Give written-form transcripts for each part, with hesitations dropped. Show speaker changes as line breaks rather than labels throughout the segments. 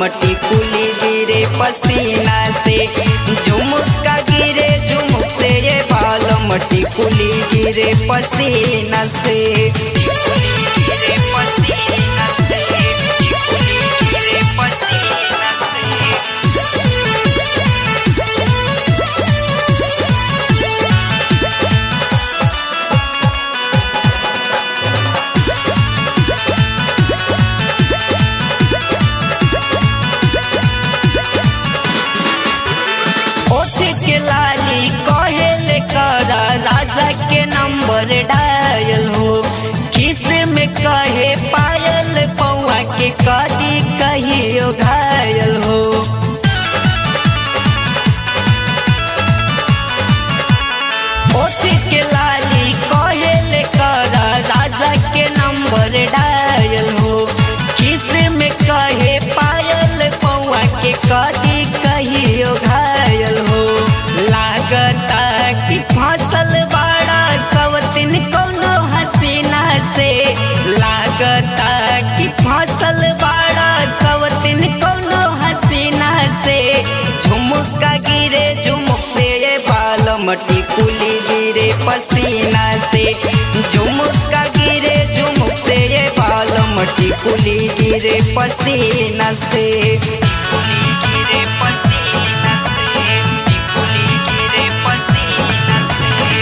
मटी कुली गिरे पसीना से, झुमका गिरे झुमक से ये बाल मटी कुली गिरे पसीना से, कुली गिरे पसीना से, कुली गिरे पसीना से। के लाली कहेले करा राजा के नंबर डायल हो, किस में कहे पायल पौआ के कदी कहियो घायल हो। ओठ के लाली कहेले करा राजा के नंबर डायल हो, किस में कहे पायल पौआ के कदी कहियो घायल हो। लागता कि फसल बड़ा सवतिन कोनो हसीना से, लागता कि फसल बड़ा सवतिन कोनो हसीना से, झुमका गिरे झुमक से ये बाल मटी कुली गिरे पसीना से, झुमका गिरे झुमक से ये बाल मटी कुली गिरे पसीना से, कुली गिरे पसीना से, कुली गिरे पसीना से।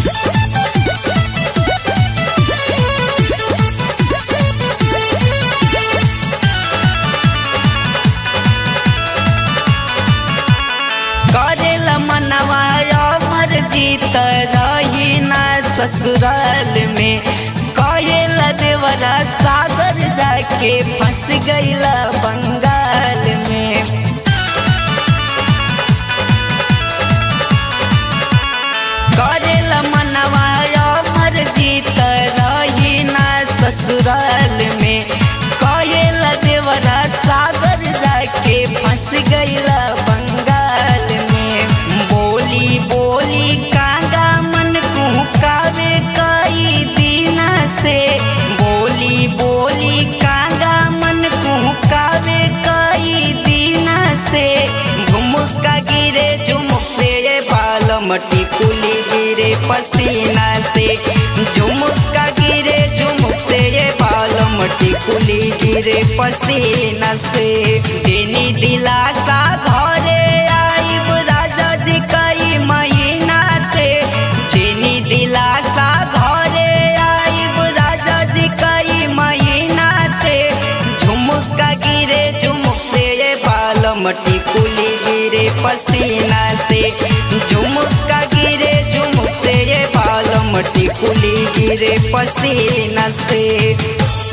करेला मनवा अमर जीत रही ना ससुराल में, कहेला देवरा सागर जाके फंस गईला बंगाल में। करेला मनवा अमर जीत रही ना ससुराल में, कहेला देवरा सागर जाके फंस गईला बंगाल में। बोली बोली कांगा मन कुहकावे कई दीना से, बोली बोली कांगा मन कुहकावे कई दीना से, झुमका गिरे झुमक से ये बाल मटी कुली गिरे पसीना से, झुमका गिरे झुमक से ये बाल मटी कुली गिरे पसीना से। देनी दिलासा घरे आइब राजा जी कई महीना से, देनी दिलासा घरे आइब राजा जी कई महीना से, झुमका गिरे झुमक से ये बाल मटी कुली गिरे पसीना से, झुमका गिरे झुमक से ये बाल मटी कुली गिरे पसीना से।